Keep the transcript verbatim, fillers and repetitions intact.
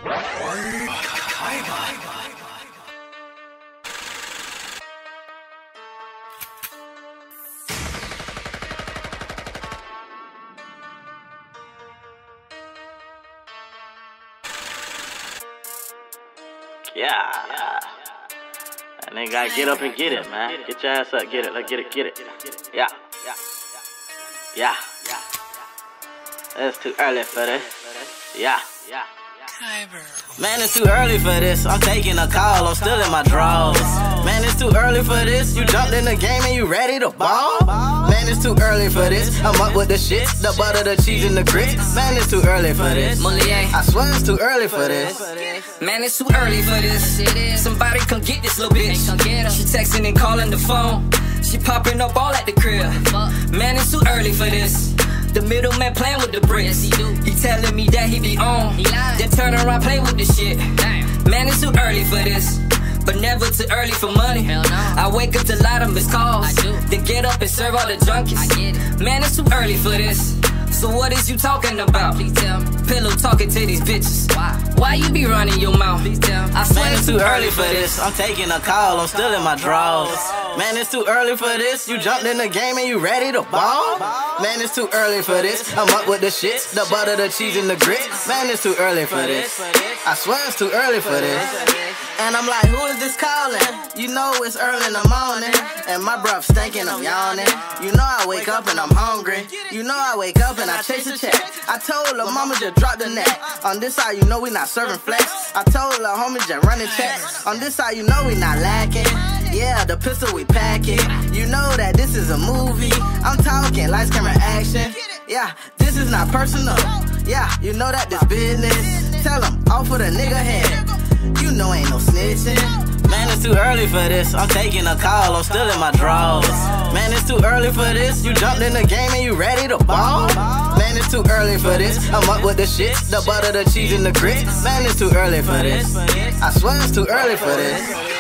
Yeah. And they gotta get up and get it, man. Get your ass up, get it, let's get it, get it. Yeah. Yeah. It's too early for this. Yeah. Man, it's too early for this. I'm taking a call, I'm still in my drawers. Man, it's too early for this. You jumped in the game and you ready to ball? Man, it's too early for this. I'm up with the shit, the butter, the cheese, and the grits. Man, it's too early for this. I swear it's too early for this. Man, it's too early for this. Somebody come get this little bitch. She texting and calling the phone. She popping up all at the crib. Man, it's too early for this. The middleman playing with the bricks. He telling me that he be on. Then turn around, play with the shit. Man, it's too early for this. But never too early for money. I wake up to light up his calls. Then get up and serve all the junkies. Man, it's too early for this. So what is you talking about? Pillow talking to these bitches. Why you be running your mouth? I swear Man, it's too early for this. I'm taking a call, I'm still in my drawers. Man, it's too early for this. You jumped in the game and you ready to ball? Man, it's too early for this. I'm up with the shit, the butter, the cheese, and the grits. Man, it's too early for this. I swear it's too early for this. And I'm like, who is this calling? You know it's early in the morning, and my breath stinking, I'm yawning. You know I wake up and I'm hungry. You know I wake up and I chase a check. I told her mama just drop the net. On this side, you know we not serving flex. I told her homie just running checks. On this side, you know we not lacking. Yeah, the pistol we packing. You know that this is a movie. I'm talking lights, camera, action. Yeah, this is not personal. Yeah, you know that this business. Tell them, off with a nigga head. You know ain't no snitching. Man, it's too early for this. I'm taking a call, I'm still in my drawers. Man, it's too early for this. You jumped in the game and you ready to ball? Man, it's too early for this. I'm up with the shit, the butter, the cheese, and the grits. Man, it's too early for this. I swear it's too early for this.